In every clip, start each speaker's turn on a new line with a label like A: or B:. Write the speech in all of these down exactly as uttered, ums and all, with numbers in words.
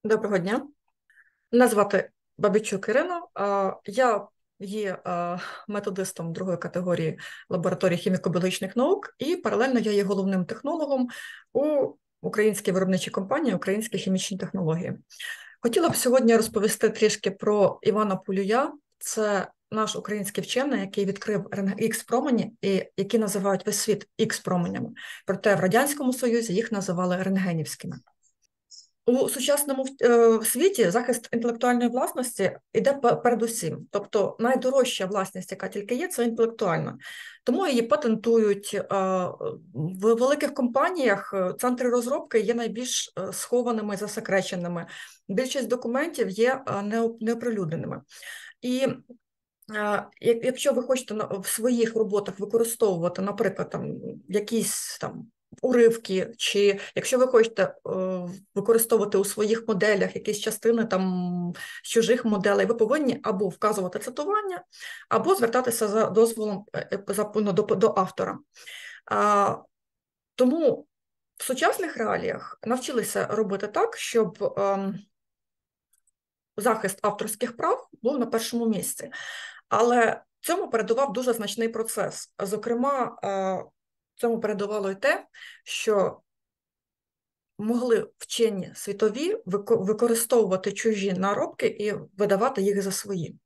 A: Доброго дня. Мене звати Бабічук Ірина. А, Я є а, методистом другої категорії лабораторії хіміко-біологічних наук, і паралельно я є головним технологом у українській виробничій компанії «Українські хімічні технології». Хотіла б сьогодні розповісти трішки про Івана Полюя. Це наш український вчений, який відкрив Х-промені, і які називають весь світ Х-променями. Проте в Радянському Союзі їх називали рентгенівськими. У сучасному е, світі захист інтелектуальної власності йде передусім. Тобто найдорожча власність, яка тільки є, це інтелектуальна. Тому її патентують. Е, в великих компаніях центри розробки є найбільш схованими, засекреченими. Більшість документів є неоприлюдненими. І якщо ви хочете в своїх роботах використовувати, наприклад, там, якісь там уривки, чи якщо ви хочете е, використовувати у своїх моделях якісь частини там чужих моделей, ви повинні або вказувати цитування, або звертатися за дозволом за, ну, до, до автора. А, тому в сучасних реаліях навчилися робити так, щоб е, захист авторських прав був на першому місці. Але цьому передував дуже значний процес. Зокрема, цьому передувало й те, що могли вчені світові використовувати чужі наробки і видавати їх за свої.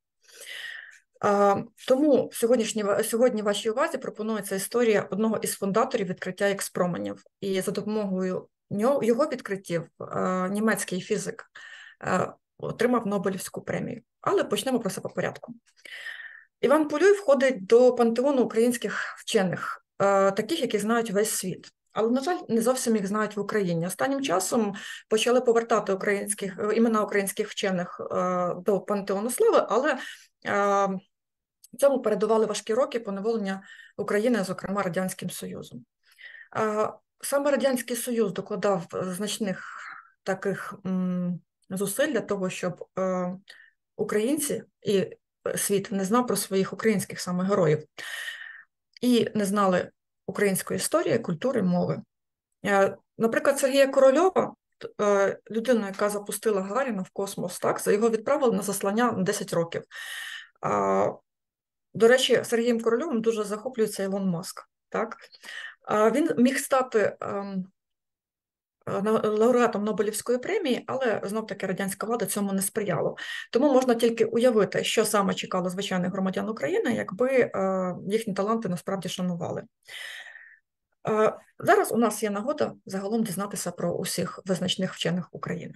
A: Тому сьогодні, сьогодні вашій увазі пропонується історія одного із фундаторів відкриття Х-променів. І за допомогою його відкриттів німецький фізик отримав Нобелівську премію. Але почнемо про це по порядку. Іван Полюй входить до пантеону українських вчених, таких, які знають весь світ. Але, на жаль, не зовсім їх знають в Україні. Останнім часом почали повертати українських, імена українських вчених до пантеону слави, але цьому передували важкі роки поневолення України, зокрема Радянським Союзом. Саме Радянський Союз докладав значних таких зусиль для того, щоб українці і світ не знав про своїх українських саме героїв і не знали української історії, культури, мови. Наприклад, Сергія Корольова, людина, яка запустила Гагаріна в космос, так, за його відправили на заслання на десять років. До речі, Сергієм Корольовим дуже захоплюється Ілон Маск. Так? Він міг стати лауреатом Нобелівської премії, але знов-таки радянська влада цьому не сприяла. Тому можна тільки уявити, що саме чекало звичайних громадян України, якби їхні таланти насправді шанували. Зараз у нас є нагода загалом дізнатися про усіх визначних вчених України.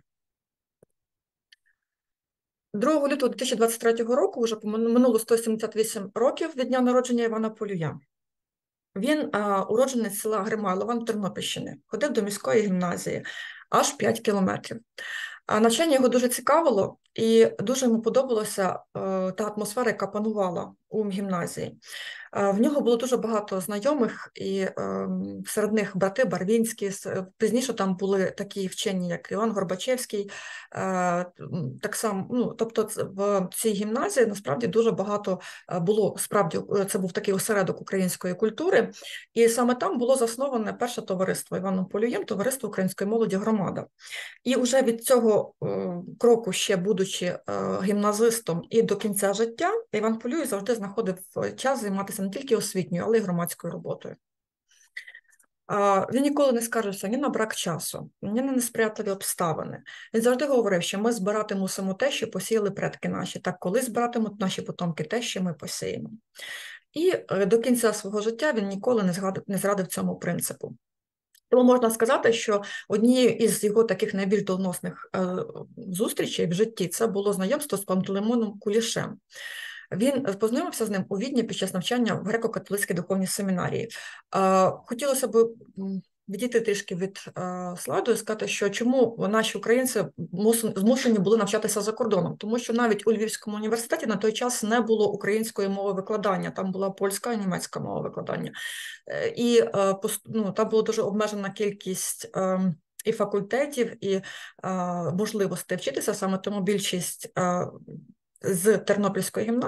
A: другого лютого дві тисячі двадцять третього року вже минуло сто сімдесят вісім років від дня народження Івана Полюя. Він а, уродженець села Гримайлова на Тернопільщини, ходив до міської гімназії аж п'ять кілометрів. А навчання його дуже цікавило, і дуже йому подобалася е, та атмосфера, яка панувала у гімназії. Е, в нього було дуже багато знайомих, і е, серед них брати Барвінські, пізніше там були такі вчені, як Іван Горбачевський. Е, так само, ну, тобто в цій гімназії насправді дуже багато було, справді, це був такий осередок української культури, і саме там було засноване перше товариство Іваном Полюєм, товариство української молоді «Громада». І вже від цього е, кроку, ще будучи е, гімназистом і до кінця життя, Іван Полюй завжди знаходив час займатися не тільки освітньою, але й громадською роботою. Е, він ніколи не скаржився ні на брак часу, ні на несприятливі обставини. Він завжди говорив, що ми збирати мусимо те, що посіяли предки наші, так коли збиратимуть наші потомки те, що ми посіємо. І е, до кінця свого життя він ніколи не зрадив, не зрадив цьому принципу. Тому можна сказати, що однією із його таких найбільш доленосних е, зустрічей в житті це було знайомство з Пантелеймоном Кулішем. Він познайомився з ним у Відні під час навчання в греко-католицькій духовній семінарії. Е, хотілося б відійти трішки від е, слайду і сказати, що чому наші українці змушені були навчатися за кордоном. Тому що навіть у Львівському університеті на той час не було української мови викладання, там була польська і німецька мова викладання. Е, і е, ну, там була дуже обмежена кількість е, і факультетів, і е, можливостей вчитися, саме тому більшість е, з Тернопільської гімназії, гімназистів, поступало за кордон. Е,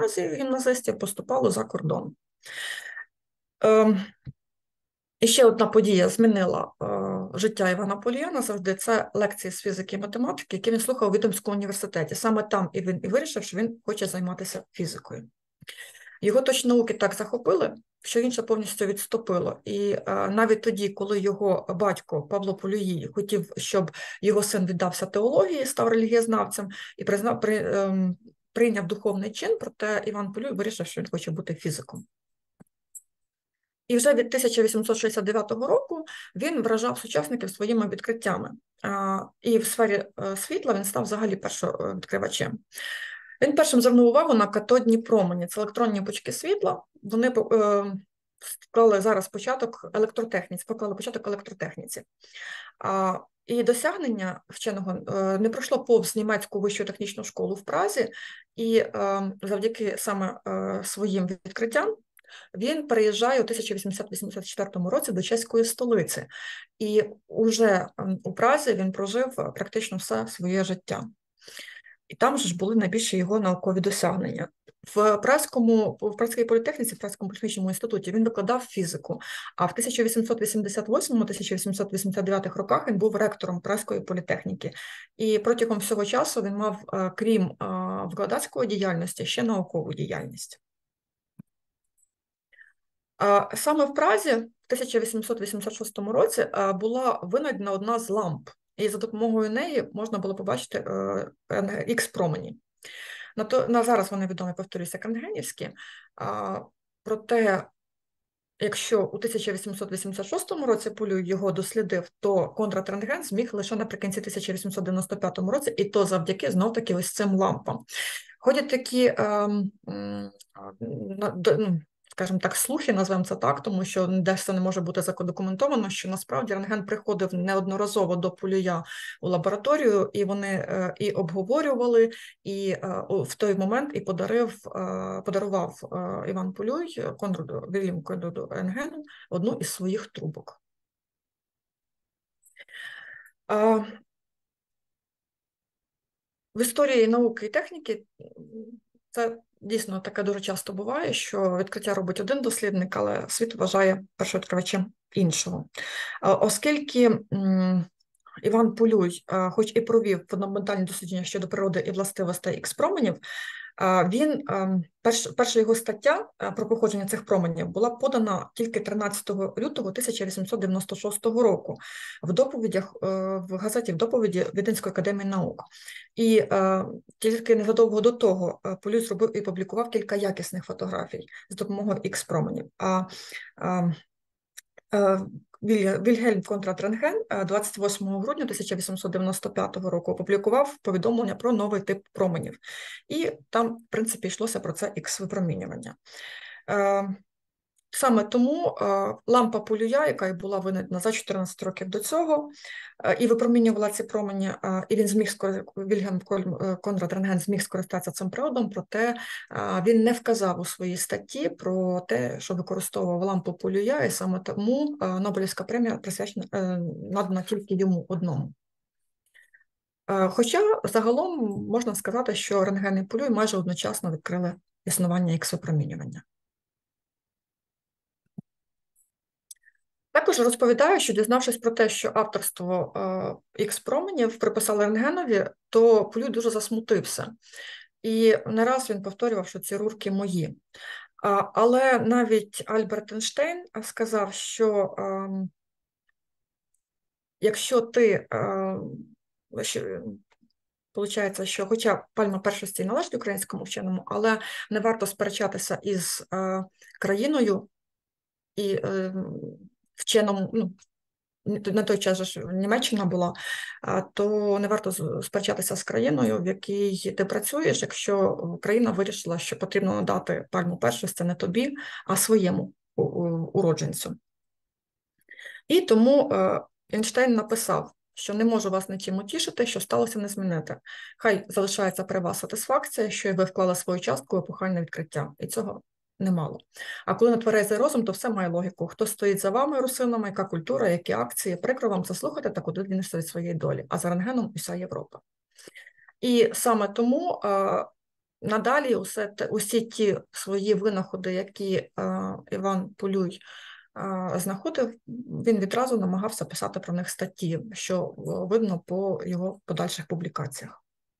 A: І ще одна подія змінила е, життя Івана Полія назавжди. Це лекції з фізики і математики, які він слухав у Відомському університеті. Саме там і він і вирішив, що він хоче займатися фізикою. Його точні науки так захопили, що інше повністю відступило. І е, навіть тоді, коли його батько Павло Полюї хотів, щоб його син віддався теології, став релігієзнавцем і признав, при, е, прийняв духовний чин, проте Іван Полюй вирішив, що він хоче бути фізиком. І вже від тисяча вісімсот шістдесят дев'ятого року він вражав сучасників своїми відкриттями. І в сфері світла він став взагалі першовідкривачем. Він першим звернув увагу на катодні промені. Це електронні пучки світла. Вони поклали зараз початок електротехніці, поклали початок електротехніці. І досягнення вченого не пройшло повз німецьку вищу технічну школу в Празі, і завдяки саме своїм відкриттям він переїжджає у тисяча вісімсот вісімдесят четвертому році до чеської столиці, і уже у Празі він прожив практично все своє життя. І там ж були найбільші його наукові досягнення. В Празькому, в Празькій політехніці, в Празькому політехнічному інституті він викладав фізику, а в тисяча вісімсот вісімдесят восьмому - тисяча вісімсот вісімдесят дев'ятому роках він був ректором Празької політехніки. І протягом всього часу він мав, крім викладацької діяльності, ще наукову діяльність. Саме в Празі в тисяча вісімсот вісімдесят шостому році була винайдена одна з ламп, і за допомогою неї можна було побачити ікс-промені. На, то, на зараз вони відомі, повторюся, рентгенівські, проте якщо у тисяча вісімсот вісімдесят шостому році Полюй його дослідив, то Конрад Рентген зміг лише наприкінці тисяча вісімсот дев'яносто п'ятому році, і то завдяки знов-таки ось цим лампам. Ходять такі, ем, ем, скажімо так, слухи, назвемо це так, тому що десь це не може бути задокументовано, що насправді Рентген приходив неодноразово до Полюя у лабораторію, і вони е, і обговорювали, і е, в той момент і подарив, е, подарував е, Іван Полюй Конраду, Вільяму Конраду Рентгену одну із своїх трубок. Е, в історії науки і техніки це дійсно таке дуже часто буває, що відкриття робить один дослідник, але світ вважає першовідкривачем іншого. Оскільки Іван Полюй, хоч і провів фундаментальні дослідження щодо природи і властивостей ікс-променів, він, перш, перша його стаття про походження цих променів була подана тільки тринадцятого лютого тисяча вісімсот дев'яносто шостого року в доповідях, в газеті в доповіді Віденської академії наук. І тільки незадовго до того Полюй зробив і публікував кілька якісних фотографій з допомогою ікс-променів. А, а Вільгельм Конрад Рентген двадцять восьмого грудня тисяча вісімсот дев'яносто п'ятого року опублікував повідомлення про новий тип променів. І там, в принципі, йшлося про це ікс-випромінювання. Саме тому лампа Полюя, яка й була винайдена за чотирнадцять років до цього, і випромінювала ці промені, і він зміг, Вільгельм Конрад Рентген зміг скористатися цим приводом, проте він не вказав у своїй статті про те, що використовував лампу Полюя, і саме тому Нобелівська премія присвячена, надана тільки йому одному. Хоча загалом можна сказати, що Рентген і Полюй майже одночасно відкрили існування ікс-випромінювання. Також розповідаю, що дізнавшись про те, що авторство ікс-променів приписали Рентгенові, то Полюй дуже засмутився. І не раз він повторював, що ці рурки мої. Але навіть Альберт Ейнштейн сказав, що якщо ти, виходить, що хоча пальма першості належить українському вченому, але не варто сперечатися із країною і вченому, ну, на той час ж Німеччина була, то не варто сперечатися з країною, в якій ти працюєш, якщо країна вирішила, що потрібно надати пальму першості не тобі, а своєму уродженцю. І тому Ейнштейн написав, що не можу вас нічим утішити, що сталося не змінити. Хай залишається при вас сатисфакція, що ви вклали свою частку в епохальне відкриття. І цього немало. А коли на тверезий розум, то все має логіку. Хто стоїть за вами, русинами, яка культура, які акції, прикро вам заслухати, та куди він стоїть своєї долі. А за Рентгеном уся Європа. І саме тому а, надалі усе, усі ті свої винаходи, які а, Іван Полюй знаходив, він відразу намагався писати про них статті, що видно по його подальших публікаціях.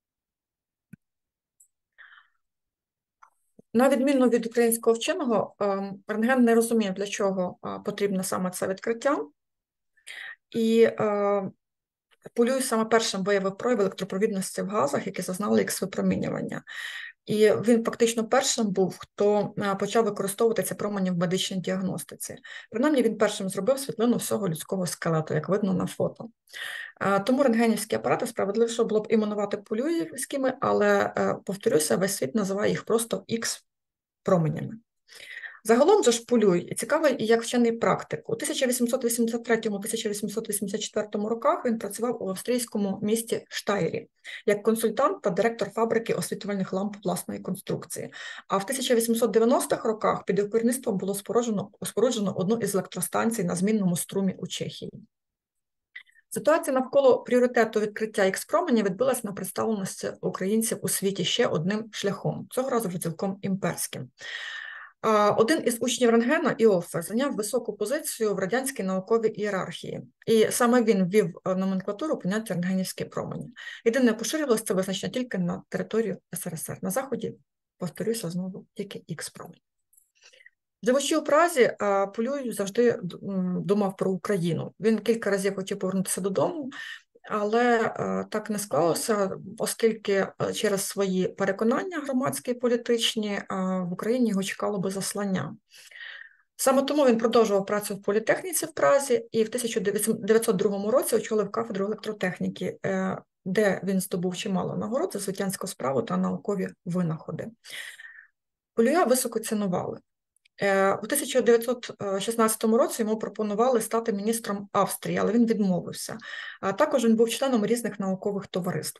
A: На відміну від українського вченого, Рентген не розуміє, для чого потрібно саме це відкриття. І Полюй саме першим виявив прояв електропровідності в газах, які зазнали ікс-випромінювання. І він фактично першим був, хто почав використовувати ці промені в медичній діагностиці. Принаймні, він першим зробив світлину всього людського скелету, як видно на фото. Тому рентгенівські апарати справедливіше було б іменувати полюївськими, але, повторюся, весь світ називає їх просто ікс-променями. Загалом же ж Полюй цікавий і як вчений практик. У тисяча вісімсот вісімдесят третьому - тисяча вісімсот вісімдесят четвертому роках він працював у австрійському місті Штайрі як консультант та директор фабрики освітлювальних ламп власної конструкції. А в тисяча вісімсот дев'яностих роках під його керівництвом було споруджено, споруджено одну із електростанцій на змінному струмі у Чехії. Ситуація навколо пріоритету відкриття ікс-променів відбулася на представленості українців у світі ще одним шляхом, цього разу вже цілком імперським. Один із учнів Рентгена, Іоффе, зайняв високу позицію в радянській науковій ієрархії. І саме він ввів в номенклатуру поняття рентгенівські промені. Єдине, поширювалося це визначення тільки на територію ес ер ес ер. На Заході, повторюся знову, тільки ікс-промені. Живучи у Празі, Полюй завжди думав про Україну. Він кілька разів хотів повернутися додому, але так не склалося, оскільки через свої переконання громадські і політичні в Україні його чекало би заслання. Саме тому він продовжував працю в політехніці в Празі і в тисяча дев'ятсот другому році очолив кафедру електротехніки, де він здобув чимало нагород за освітянську справу та наукові винаходи. Полюя високо цінували. У тисяча дев'ятсот шістнадцятому році йому пропонували стати міністром Австрії, але він відмовився. А також він був членом різних наукових товариств.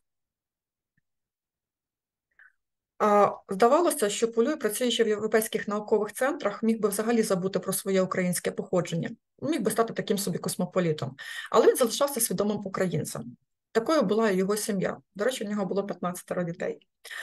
A: Здавалося, що Полюй, працюючи в європейських наукових центрах, міг би взагалі забути про своє українське походження, міг би стати таким собі космополітом. Але він залишався свідомим українцем. Такою була і його сім'я. До речі, у нього було п'ятнадцятеро дітей.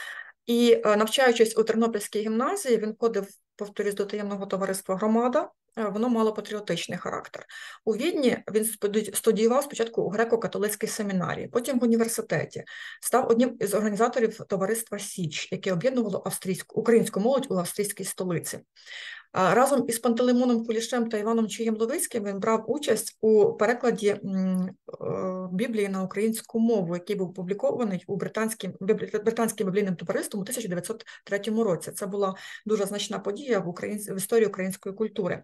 A: І навчаючись у Тернопільській гімназії, він ходив, повторюсь, до таємного товариства «Громада», воно мало патріотичний характер. У Відні він студіював спочатку у греко-католицькій семінарії, потім в університеті, став одним із організаторів товариства «Січ», яке об'єднувало австрійську, українську молодь у австрійській столиці. Разом із Пантелеймоном Кулішем та Іваном Чиєм-Ловицьким він брав участь у перекладі Біблії на українську мову, який був опублікований у британським, британським біблійним товариством у тисяча дев'ятсот третьому році. Це була дуже значна подія в, українсь... в історії української культури.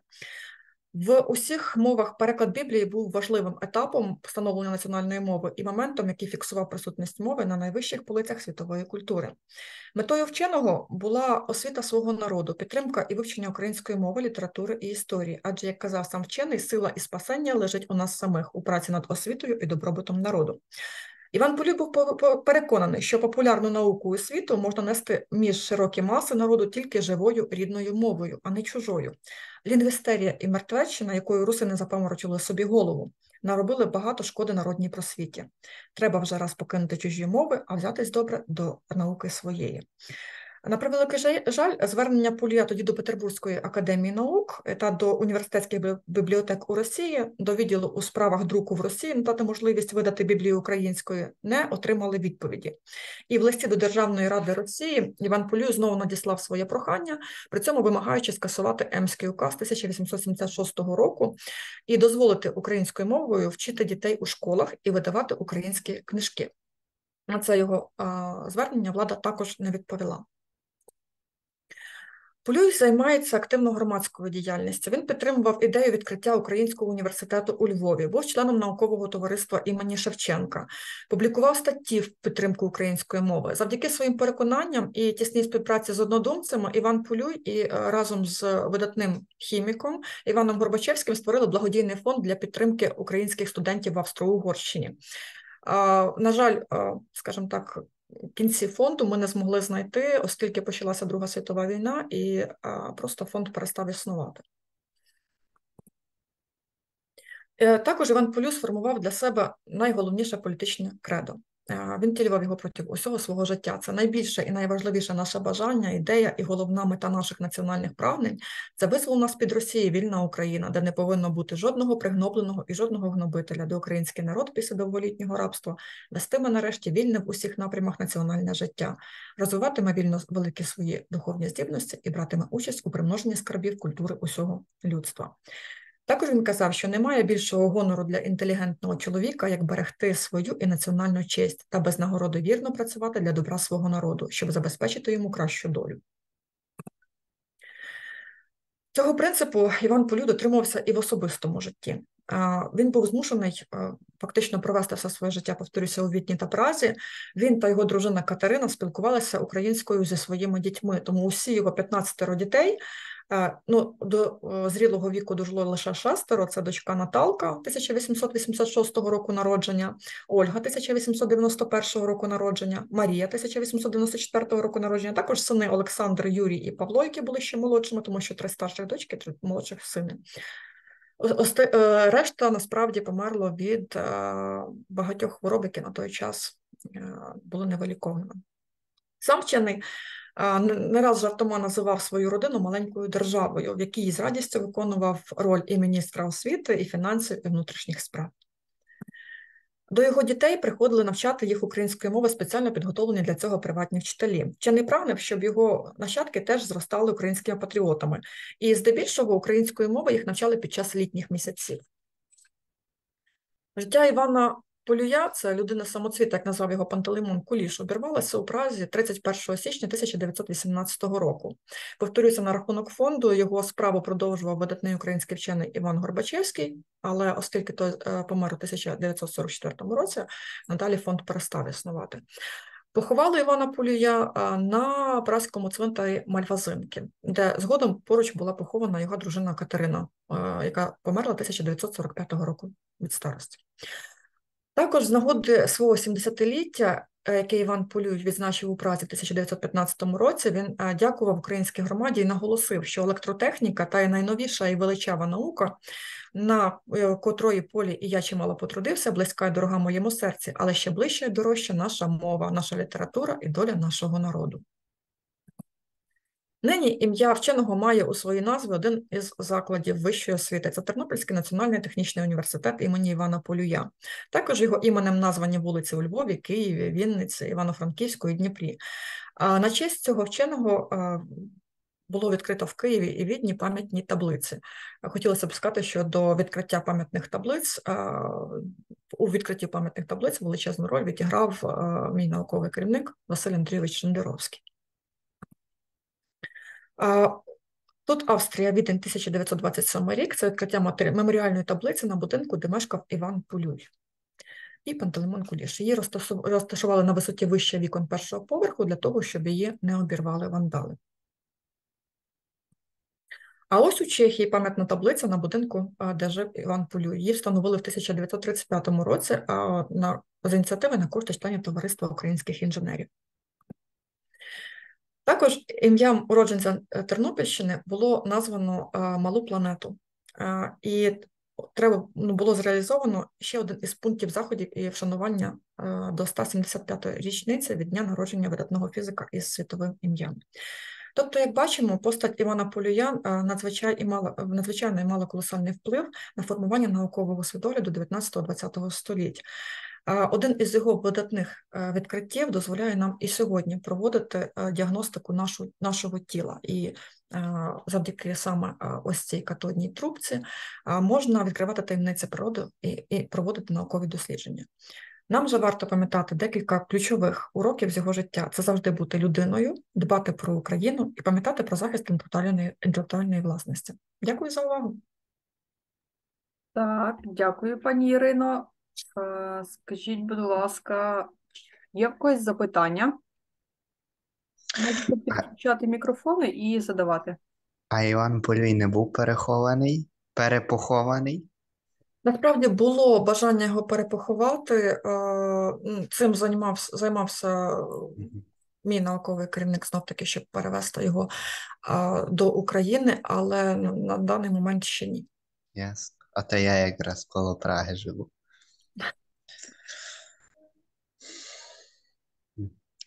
A: В усіх мовах переклад Біблії був важливим етапом встановлення національної мови і моментом, який фіксував присутність мови на найвищих полицях світової культури. Метою вченого була освіта свого народу, підтримка і вивчення української мови, літератури і історії, адже, як казав сам вчений, сила і спасення лежить у нас самих, у праці над освітою і добробутом народу. Іван Полюй був переконаний, що популярну науку і освіту можна нести між широкі маси народу тільки живою рідною мовою, а не чужою. Лінгвістерія і мертвеччина, якою русини запаморочили собі голову, наробили багато шкоди народній просвіті. Треба вже раз покинути чужі мови, а взятись добре до науки своєї. На превеликий жаль, звернення Полюя тоді до Петербурзької академії наук та до університетських бібліотек у Росії, до відділу у справах друку в Росії надати можливість видати Біблію українською, не отримали відповіді. І в листі до Державної ради Росії Іван Полюй знову надіслав своє прохання, при цьому вимагаючи скасувати Емський указ тисяча вісімсот сімдесят шостого року і дозволити українською мовою вчити дітей у школах і видавати українські книжки. На це його а, звернення влада також не відповіла. Полюй займається активно громадською діяльністю. Він підтримував ідею відкриття Українського університету у Львові, був членом наукового товариства імені Шевченка, публікував статті в підтримку української мови. Завдяки своїм переконанням і тісній співпраці з однодумцями Іван Полюй і разом з видатним хіміком Іваном Горбачевським створили благодійний фонд для підтримки українських студентів в Австро-Угорщині. На жаль, скажімо так, в кінці фонду ми не змогли знайти, оскільки почалася Друга світова війна, і а, просто фонд перестав існувати. Також Іван Полюй сформував для себе найголовніше політичне кредо. Він втілював його протягом усього свого життя. Це найбільше і найважливіше наше бажання, ідея і головна мета наших національних прагнень – це визволена з-під Росії вільна Україна, де не повинно бути жодного пригнобленого і жодного гнобителя, де український народ після довголітнього рабства вестиме нарешті вільне в усіх напрямах національне життя, розвиватиме вільно великі свої духовні здібності і братиме участь у примноженні скарбів культури усього людства. Також він казав, що немає більшого гонору для інтелігентного чоловіка, як берегти свою і національну честь та без нагороди вірно працювати для добра свого народу, щоб забезпечити йому кращу долю. Цього принципу Іван Полюй дотримувався і в особистому житті. Він був змушений фактично провести все своє життя, повторюся, у Відні та Празі. Він та його дружина Катерина спілкувалися українською зі своїми дітьми, тому усі його п'ятнадцятеро дітей, ну, до зрілого віку дожило лише шестеро, це дочка Наталка тисяча вісімсот вісімдесят шостого року народження, Ольга тисяча вісімсот дев'яносто першого року народження, Марія тисяча вісімсот дев'яносто четвертого року народження, також сини Олександр, Юрій і Павло, які були ще молодшими, тому що три старших дочки, три молодших сини. Решта, насправді, померло від багатьох хвороб, які на той час були невиліковними. Сам вчений не раз жартома називав свою родину маленькою державою, в якій з радістю виконував роль і міністра освіти, і фінансів, і внутрішніх справ. До його дітей приходили навчати їх української мови спеціально підготовлені для цього приватні вчителі. Вчений прагнув, щоб його нащадки теж зростали українськими патріотами, і здебільшого української мови їх навчали під час літніх місяців. Життя Івана Полюя, це людина-самоцвіт, як назвав його Пантелеймон Куліш, обірвалася у Празі тридцять першого січня тисяча дев'ятсот вісімнадцятого року. Повторюся, на рахунок фонду його справу продовжував видатний український вчений Іван Горбачевський, але оскільки той помер у тисяча дев'ятсот сорок четвертому році, надалі фонд перестав існувати. Поховали Івана Полюя на празькому цвинтарі Мальвазинки, де згодом поруч була похована його дружина Катерина, яка померла тисяча дев'ятсот сорок п'ятого року від старості. Також з нагоди свого сімдесятиліття, яке Іван Полюй відзначив у Празі в тисяча дев'ятсот п'ятнадцятому році, він дякував українській громаді і наголосив, що електротехніка та найновіша і величава наука, на котрої полі і я чимало потрудився, близька і дорога моєму серці, але ще ближче і дорожча наша мова, наша література і доля нашого народу. Нині ім'я вченого має у своїй назві один із закладів вищої освіти. Це Тернопільський національний технічний університет імені Івана Полюя. Також його іменем названі вулиці у Львові, Києві, Вінниці, Івано-Франківську і Дніпрі. А на честь цього вченого було відкрито в Києві і Відні пам'ятні таблиці. Хотілося б сказати, що до відкриття пам'ятних таблиць, у відкритті пам'ятних таблиць величезну роль відіграв мій науковий керівник Василь Андрійович Шендеровський. Тут Австрія, Відень, тисяча дев'ятсот двадцять сьомий рік, це відкриття меморіальної таблиці на будинку, де мешкав Іван Полюй і Пантелеймон Куліш. Її розташували на висоті вище вікон першого поверху для того, щоб її не обірвали вандали. А ось у Чехії пам'ятна таблиця на будинку, де жив Іван Полюй. Її встановили в тисяча дев'ятсот тридцять п'ятому році на, з ініціативи на кошти членів Товариства українських інженерів. Також ім'ям уродженця Тернопільщини було названо Малу планету. І треба було зреалізовано ще один із пунктів заходів і вшанування до ста сімдесят п'ятої річниці від дня народження видатного фізика із світовим ім'ям. Тобто, як бачимо, постать Івана Полюя надзвичайно мала колосальний вплив на формування наукового світогляду дев'ятнадцятого-двадцятого століть. Один із його видатних відкриттів дозволяє нам і сьогодні проводити діагностику нашу, нашого тіла. І завдяки саме ось цій катодній трубці можна відкривати таємниці природи і, і проводити наукові дослідження. Нам же варто пам'ятати декілька ключових уроків з його життя. Це завжди бути людиною, дбати про Україну і пам'ятати про захист інтелектуальної, інтелектуальної власності. Дякую за увагу.
B: Так, дякую, пані Ірино. Скажіть, будь ласка, є в когось запитання? Можете підключати мікрофони і задавати.
C: А Іван Полюй не був перехований, перепохований?
A: Насправді було бажання його перепоховати, цим займався, займався мій науковий керівник знов-таки, щоб перевести його до України, але на даний момент ще ні.
C: Ясно. А то я якраз коло Праги живу.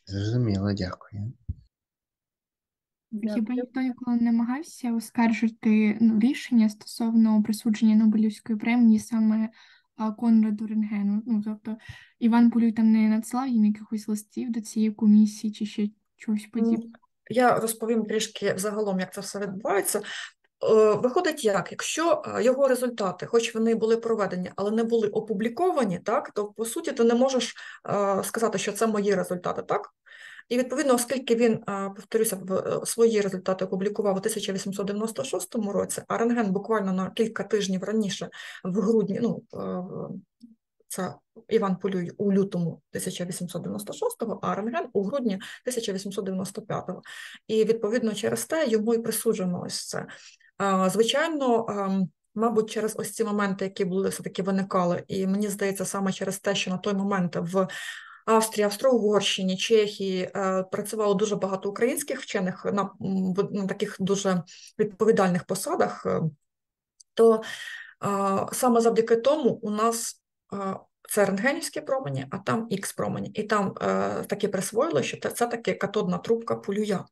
C: Зрозуміло, дякую.
B: Дякую.
D: Хіба ніхто ніколи не намагався оскаржити ну, рішення стосовно присудження Нобелівської премії саме а, Конраду Рентгену? Ну, тобто Іван Полюй там не надсилав їм якихось листів до цієї комісії чи ще чогось подібного?
A: Я розповім трішки взагалом, як це все відбувається. Е, Виходить як, якщо е, його результати, хоч вони були проведені, але не були опубліковані, так, то по суті ти не можеш е, сказати, що це мої результати, так? І відповідно, оскільки він, е, повторюся, в- е, свої результати опублікував у тисяча вісімсот дев'яносто шостому році, а рентген буквально на кілька тижнів раніше, в грудні, ну, е, це Іван Полюй у лютому тисяча вісімсот дев'яносто шостого, а рентген у грудні тисяча вісімсот дев'яносто п'ятого. І відповідно через те йому і присуджено ось це. А, Звичайно, ем, мабуть, через ось ці моменти, які були все-таки виникали, і мені здається, саме через те, що на той момент в Австрії, Австро-Угорщині, Чехії е, працювало дуже багато українських вчених на, м, в- на таких дуже відповідальних посадах, е, то е, саме завдяки тому у нас е, це рентгенівські промені, а там ікс-промені. І там е, таки присвоїли, що це, це таки катодна трубка Полюя.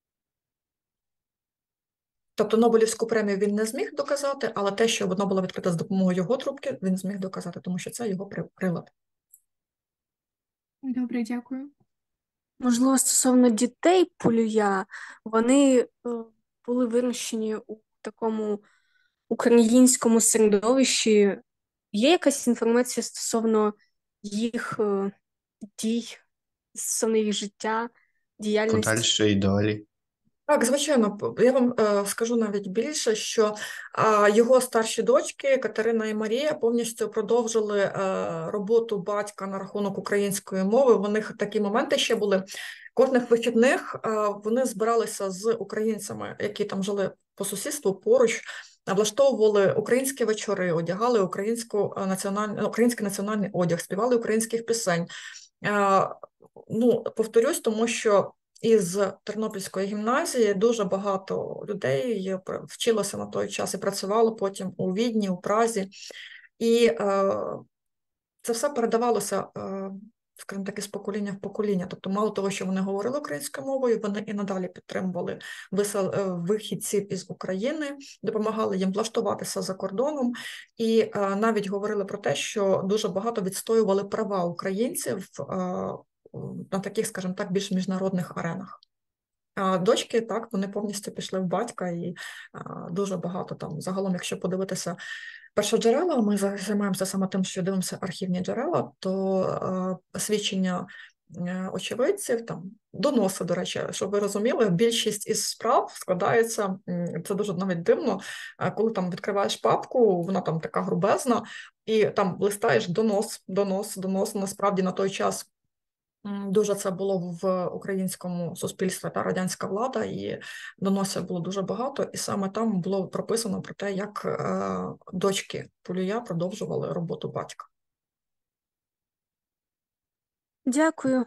A: Тобто Нобелівську премію він не зміг доказати, але те, що воно було відкрите з допомогою його трубки, він зміг доказати, тому що це його при- прилад.
D: Добре, дякую.
E: Можливо, стосовно дітей Полюя, вони е, були вирощені у такому українському середовищі. Є якась інформація стосовно їх е, дій, стосовно їх життя, діяльності?
C: Подальшої долі.
A: Так, звичайно, п- я вам е, скажу навіть більше, що е, його старші дочки Катерина і Марія повністю продовжили е, роботу батька на рахунок української мови. У них такі моменти ще були. Кожних вихідних е, вони збиралися з українцями, які там жили по сусідству поруч, е, влаштовували українські вечори, одягали українську е, національну, український національний одяг, співали українських пісень. Е, Ну, повторюсь, тому що із Тернопільської гімназії дуже багато людей пр- вчилося на той час і працювало потім у Відні, у Празі. І е, це все передавалося, е, скажімо так, із покоління в покоління. Тобто, мало того, що вони говорили українською мовою, вони і надалі підтримували висел- е, вихідців із України, допомагали їм влаштуватися за кордоном, і е, навіть говорили про те, що дуже багато відстоювали права українців е, на таких, скажімо так, більш міжнародних аренах. А дочки, так, вони повністю пішли в батька, і а, дуже багато там, загалом, якщо подивитися першоджерела, ми за- займаємося саме тим, що дивимося архівні джерела, то а, свідчення е, очевидців, там, доноси, до речі, щоб ви розуміли, більшість із справ складається, м, це дуже навіть дивно, а, коли там відкриваєш папку, вона там така грубезна, і там листаєш донос, донос, донос, насправді на той час М, дуже це було в українському суспільстві та радянська влада, і доносів було дуже багато, і саме там було прописано про те, як е, дочки Полюя продовжували роботу батька.
E: Дякую.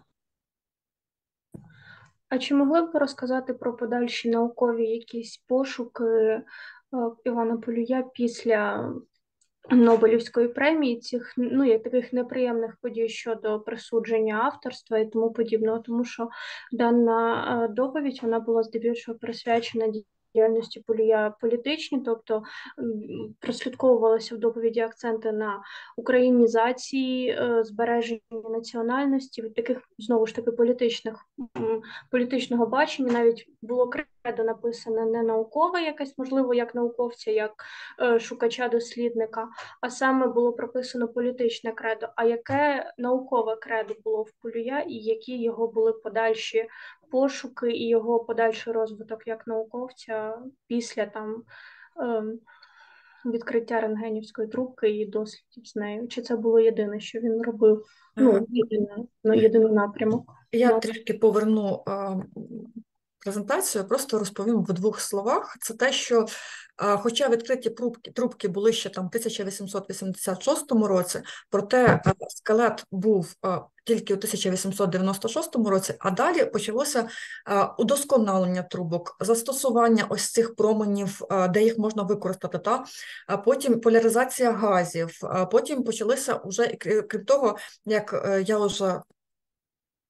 F: А чи могли б ви розказати про подальші наукові якісь пошуки е, Івана Полюя після Нобелівської премії, цих, ну, є таких неприємних подій щодо присудження авторства і тому подібного, тому що дана е, доповідь, вона була здебільшого присвячена діяльності Полюя політичній, тобто м, прослідковувалися в доповіді акценти на українізації, е, збереженні національності, від таких, знову ж таки, політичних, м, політичного бачення, навіть було кредо написане не наукове якесь, можливо, як науковця, як е, шукача-дослідника, а саме було прописано політичне кредо. А яке наукове кредо було в Полюя, і які його були подальші пошуки і його подальший розвиток як науковця після там ем, відкриття рентгенівської трубки і дослідів з нею? Чи це було єдине, що він робив? Ну, єдине, ну, єдиний напрямок.
A: Я
F: Ну.
A: трішки поверну е, презентацію, просто розповім в двох словах. Це те, що е, хоча відкриті трубки, трубки були ще там в тисяча вісімсот вісімдесят шостому році, проте е, скелет був е, тільки у тисяча вісімсот дев'яносто шостому році, а далі почалося е, удосконалення трубок, застосування ось цих променів, е, де їх можна використати, та? А потім поляризація газів, а потім почалися вже, крім того, як е, я вже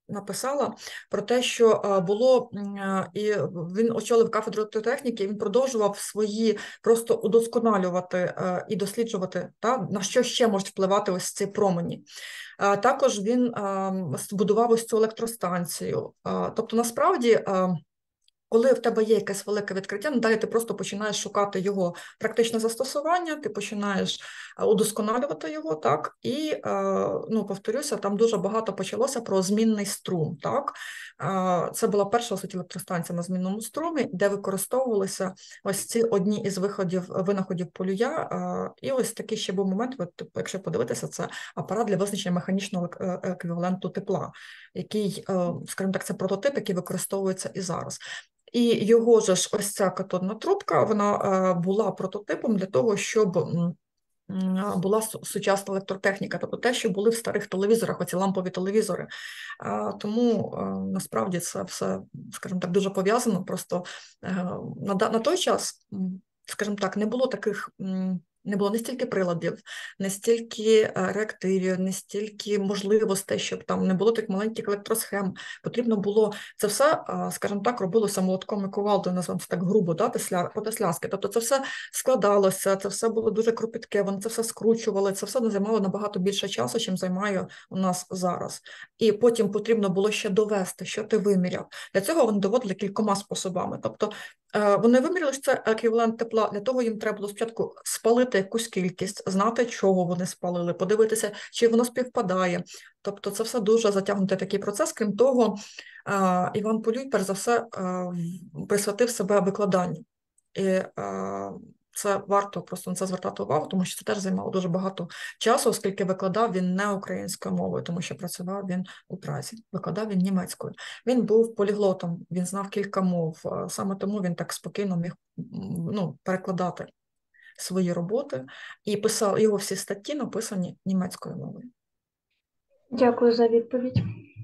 A: написала про те, що було, і він очолив кафедру електротехніки, він продовжував свої просто удосконалювати і досліджувати, та, на що ще можуть впливати ось ці промені. Також він збудував ось цю електростанцію. Тобто, насправді, коли в тебе є якесь велике відкриття, далі ти просто починаєш шукати його практичне застосування, ти починаєш удосконалювати його, так, і, ну, повторюся, там дуже багато почалося про змінний струм, так. Це була перша, в суті, електростанція на змінному струмі, де використовувалися ось ці одні із виходів, винаходів Полюя, і ось такий ще був момент, от, якщо подивитися, це апарат для визначення механічного еквіваленту тепла, який, скажімо так, це прототип, який використовується і зараз. І його же ж ось ця катодна трубка, вона була прототипом для того, щоб була сучасна електротехніка, тобто те, що були в старих телевізорах, оці лампові телевізори. Тому насправді це все, скажімо так, дуже пов'язано. Просто на, на той час, скажімо так, не було таких... Не було не стільки приладів, не стільки реактивів, не стільки можливостей, щоб там не було тих маленьких електросхем. Потрібно було, це все, скажімо так, робилося молотком і кувалдою, називаємо це так грубо, да, по-тесляски. Тобто це все складалося, це все було дуже кропітке, вони це все скручували, це все займало набагато більше часу, чим займає у нас зараз. І потім потрібно було ще довести, що ти виміряв. Для цього вони доводили кількома способами. Тобто вони виміряли, що це еквівалент тепла, для того їм треба було спочатку спалити якусь кількість, знати, чого вони спалили, подивитися, чи воно співпадає. Тобто це все дуже затягнутий такий процес. Крім того, Іван Полюй, перш за все, присвятив себе викладанню. І це варто просто на це звертати увагу, тому що це теж займало дуже багато часу, оскільки викладав він не українською мовою, тому що працював він у Празі, викладав він німецькою. Він був поліглотом, він знав кілька мов, саме тому він так спокійно міг, ну, перекладати свої роботи, і писав, його всі статті написані німецькою мовою.
F: Дякую за відповідь.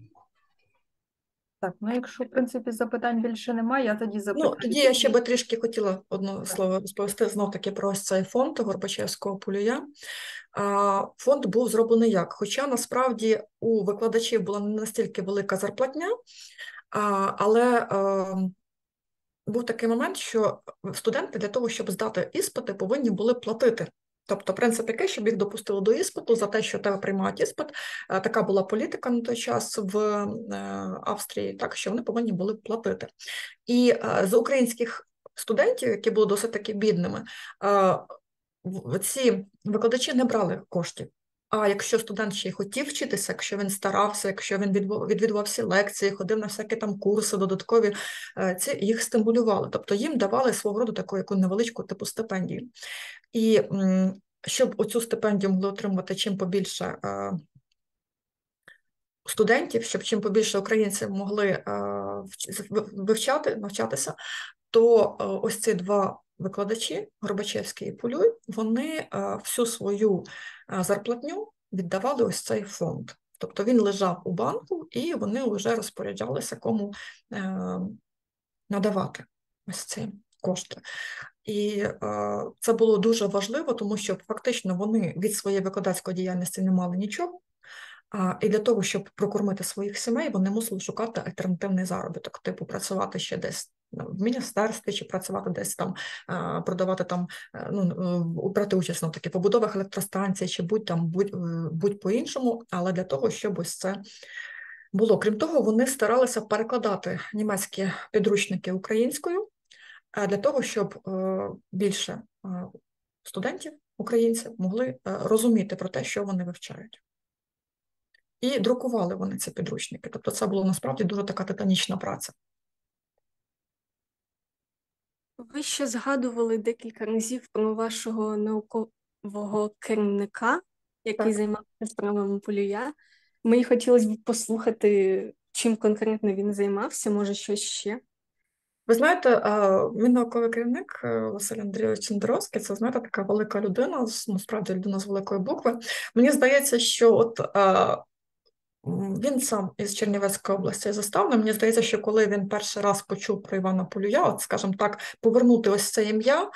B: Так, ну якщо, в принципі, запитань більше немає, я тоді запитаю.
A: Ну, тоді я ще би трішки хотіла одне слово розповісти знов-таки про ось цей фонд Горбачевського Полюя. Фонд був зроблений як? Хоча, насправді, у викладачів була не настільки велика зарплатня, але був такий момент, що студенти для того, щоб здати іспити, повинні були платити. Тобто принцип який, щоб їх допустили до іспиту за те, що тебе приймають іспит. Така була політика на той час в Австрії, так що вони повинні були платити. І з українських студентів, які були досить таки бідними, ці викладачі не брали коштів. А якщо студент ще й хотів вчитися, якщо він старався, якщо він відвідував всі лекції, ходив на всякі там курси додаткові, ці їх стимулювали. Тобто їм давали свого роду таку яку невеличку типу стипендію. І щоб оцю стипендію могли отримувати чим побільше студентів, щоб чим побільше українців могли вивчати, навчатися, то ось ці два викладачі, Горбачевський і Полюй, вони всю свою зарплатню віддавали ось цей фонд. Тобто він лежав у банку, і вони вже розпоряджалися, кому надавати ось ці кошти. І це було дуже важливо, тому що фактично вони від своєї викладацької діяльності не мали нічого. І для того, щоб прокормити своїх сімей, вони мусили шукати альтернативний заробіток, типу працювати ще десь в міністерстві, чи працювати десь там, продавати там, ну, брати участь в такі побудовах електростанцій, чи будь там, будь, будь по-іншому, але для того, щоб ось це було. Крім того, вони старалися перекладати німецькі підручники українською, для того, щоб більше студентів, українців, могли розуміти про те, що вони вивчають. І друкували вони ці підручники. Тобто це була насправді дуже така титанічна праця.
E: Ви ще згадували декілька разів про вашого наукового керівника, який
A: Так.
E: займався справами Полюя. Мені хотілося б послухати, чим конкретно він займався, може щось ще.
A: Ви знаєте, мій науковий керівник Василь Андрійович Чендеровський, це, знаєте, така велика людина, насправді людина з великої букви. Мені здається, що от він сам із Чернівецької області заставний. Мені здається, що коли він перший раз почув про Івана Полюя, от, скажімо так, повернути ось це ім'я,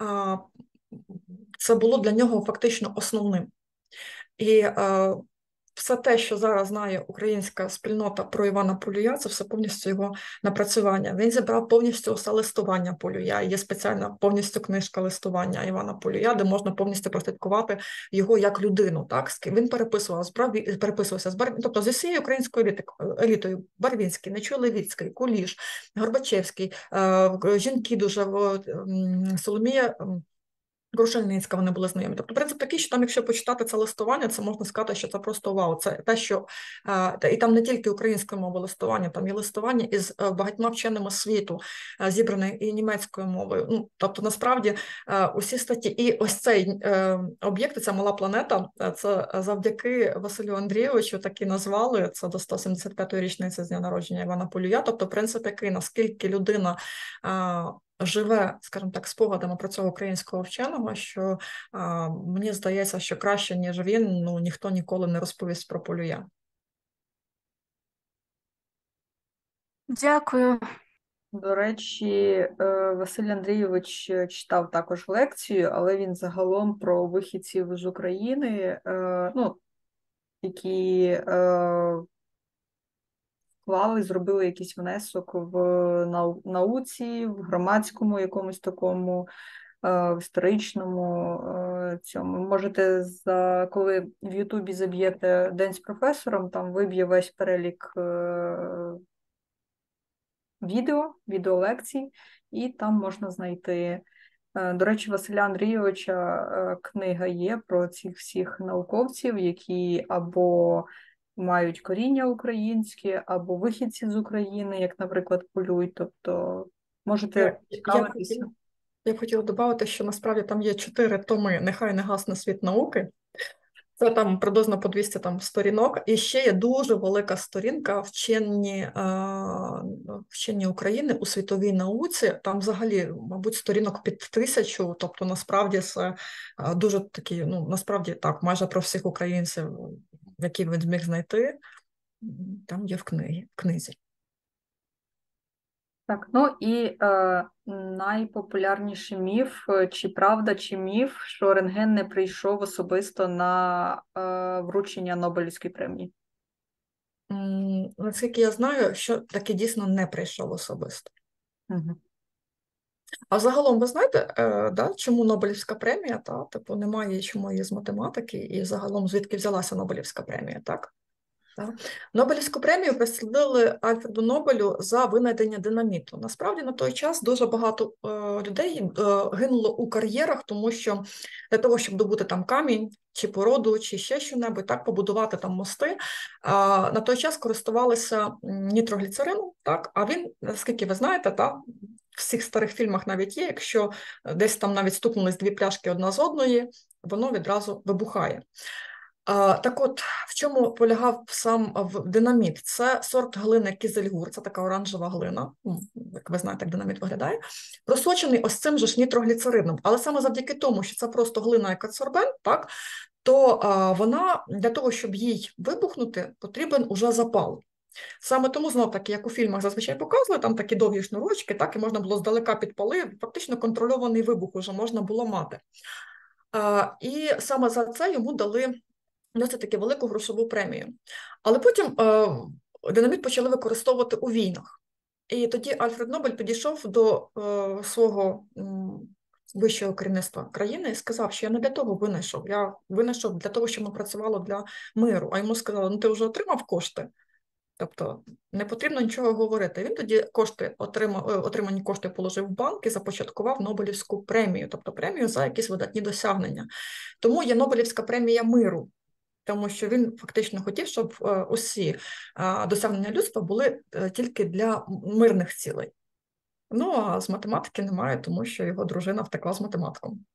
A: це було для нього фактично основним. І все те, що зараз знає українська спільнота про Івана Полюя, це все повністю його напрацювання. Він зібрав повністю усе листування Полюя. Є спеціальна повністю книжка листування Івана Полюя, де можна повністю прослідкувати його як людину. Так? Він переписував, збрав, переписувався з Бар... тобто з усією українською елітою. Барвінський, Нечуй Левіцький, Куліш, Горбачевський, жінки дуже, Соломія Крушельницька, вони були знайомі. Тобто, принцип такий, що там, якщо почитати це листування, це можна сказати, що це просто вау. Це те, що е, і там не тільки українською мовою листування, там є листування із е, багатьма вченими світу, е, зібране і німецькою мовою. Ну, тобто, насправді, е, усі статті. І ось цей е, об'єкт, ця мала планета, це завдяки Василю Андрійовичу так і назвали, це до сто сімдесят п'ятої річниці з дня народження Івана Полюя. Тобто, принцип який, наскільки людина е, живе, скажімо так, спогадами про цього українського вченого, що а, мені здається, що краще, ніж він, ну, ніхто ніколи не розповість про Полюя.
F: Дякую.
B: До речі, е, Василь Андрійович читав також лекцію, але він загалом про вихідців з України, е, ну, які е, вклали, зробили якийсь внесок в нау- науці, в громадському якомусь такому, е, в історичному е, цьому. Можете, за, коли в Ютубі заб'єте «День з професором», там виб'є весь перелік е, відео, відеолекцій, і там можна знайти. Е, До речі, Василя Андрійовича е, книга є про цих всіх науковців, які або мають коріння українське, або вихідці з України, як, наприклад, Полюй. Тобто можете
A: Я, я,
B: цікавитися.
A: хотіла, я б хотіла додати, що насправді там є чотири томи «Нехай не гасне світ науки». Це там приблизно по двісті там, сторінок. І ще є дуже велика сторінка вчені, вчені України у світовій науці. Там взагалі, мабуть, сторінок під тисячу. Тобто, насправді, це дуже такі, ну, насправді, так, майже про всіх українців, які він зміг знайти, там є в книгі, в книзі.
B: Так, ну і е, найпопулярніший міф, е, чи правда, чи міф, що рентген не прийшов особисто на е, вручення Нобелівської премії?
A: М, Наскільки я знаю, що таки дійсно не прийшов особисто.
B: Угу.
A: А загалом, ви знаєте, е, да, чому Нобелівська премія? Та? Типу, немає чому її з математики, і загалом звідки взялася Нобелівська премія, так? Так. Нобелівську премію присудили Альфреду Нобелю за винайдення динаміту. Насправді на той час дуже багато е, людей е, гинуло у кар'єрах, тому що для того, щоб добути там камінь, чи породу, чи ще що-небудь, так, побудувати там мости, е, на той час користувалися нітрогліцерином, так, а він, наскільки ви знаєте, так, в всіх старих фільмах навіть є, якщо десь там навіть стукнулись дві пляшки одна з одної, воно відразу вибухає. А, так от, в чому полягав сам в динаміт? Це сорт глини кізельгур, це така оранжева глина, як ви знаєте, як динаміт виглядає, просочений ось цим же ж нітрогліцерином. Але саме завдяки тому, що це просто глина як адсорбент, так, то а, вона, для того, щоб їй вибухнути, потрібен уже запал. Саме тому, знов таки, як у фільмах зазвичай показували, там такі довгі шнурочки, так, і можна було здалека підпали, фактично контрольований вибух вже можна було мати. А, і саме за це йому дали досить таки велику грошову премію. Але потім е, динаміт почали використовувати у війнах. І тоді Альфред Нобель підійшов до е, свого м, вищого керівництва країни і сказав, що я не для того винайшов, я винайшов для того, щоб ми працювали для миру. А йому сказали, ну ти вже отримав кошти, тобто не потрібно нічого говорити. Він тоді кошти отримав, отримані кошти положив в банк і започаткував Нобелівську премію, тобто премію за якісь видатні досягнення. Тому є Нобелівська премія миру. Тому що він фактично хотів, щоб е, усі е, досягнення людства були е, тільки для мирних цілей. Ну, а з математики немає, тому що його дружина втекла з математиком.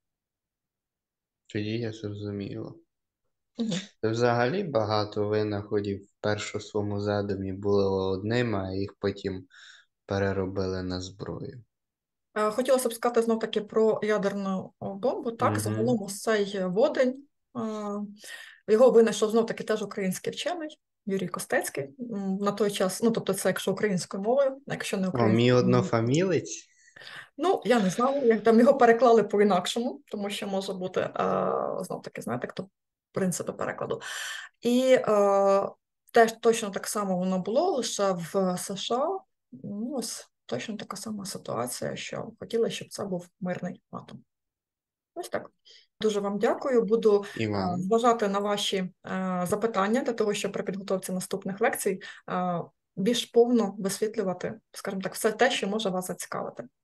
C: Тоді я зрозуміла.
A: Угу.
C: Взагалі багато винаходів вперше в своєму задумі були одними, а їх потім переробили на зброю.
A: Е, хотілося б сказати знов-таки про ядерну бомбу. Так,
C: Мгм.
A: загалом ось цей водень, е, його винайшов знов-таки теж український вчений, Юрій Костецький. М, На той час, ну, тобто це якщо українською мовою, якщо не
C: О,
A: українською
C: мій
A: мовою.
C: однофамілець?
A: Ну, я не знала, як там його переклали по-інакшому, тому що може бути, е, знов таки, знаєте, хто принципи перекладу. І е, теж точно так само воно було, лише в США, ну, ось точно така сама ситуація, що хотіли, щоб це був мирний атом. Ось так. Дуже вам дякую. Буду
C: І
A: е,
C: вам.
A: зважати на ваші е, запитання для того, щоб при підготовці наступних лекцій е, більш повно висвітлювати, скажімо так, все те, що може вас зацікавити.